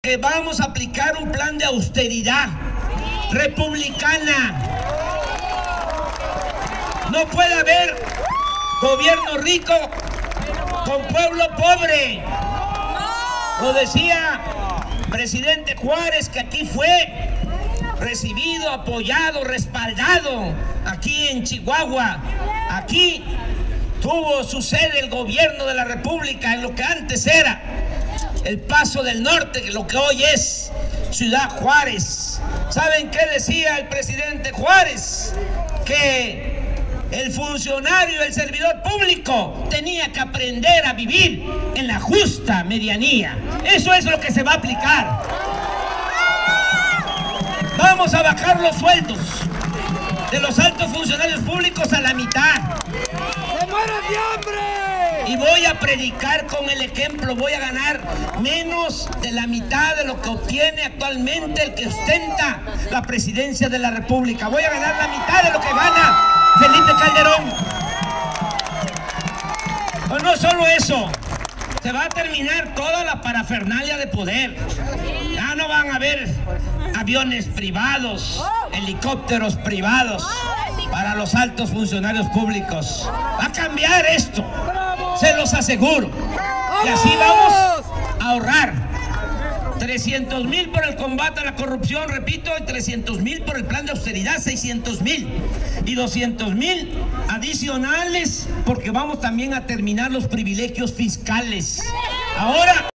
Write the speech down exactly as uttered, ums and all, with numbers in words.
que vamos a aplicar un plan de austeridad republicana. No puede haber gobierno rico con pueblo pobre. Lo decía presidente Juárez, que aquí fue recibido, apoyado, respaldado, aquí en Chihuahua. Aquí tuvo su sede el gobierno de la República en lo que antes era El Paso del Norte, lo que hoy es Ciudad Juárez. ¿Saben qué decía el presidente Juárez? Que el funcionario, el servidor público tenía que aprender a vivir en la justa medianía. Eso es lo que se va a aplicar. Vamos a bajar los sueldos de los altos funcionarios públicos a la mitad. ¡Se mueren de hambre! Y voy a predicar con el ejemplo. Voy a ganar menos de la mitad de lo que obtiene actualmente el que ostenta la presidencia de la República. Voy a ganar la mitad de lo que gana Felipe Calderón. Pues no solo eso, se va a terminar toda la parafernalia de poder. Ya no van a haber aviones privados, helicópteros privados para los altos funcionarios públicos. Va a cambiar esto, se los aseguro. Y así vamos a ahorrar trescientos mil por el combate a la corrupción, repito, y trescientos mil por el plan de austeridad, seiscientos mil y doscientos mil adicionales porque vamos también a terminar los privilegios fiscales. Ahora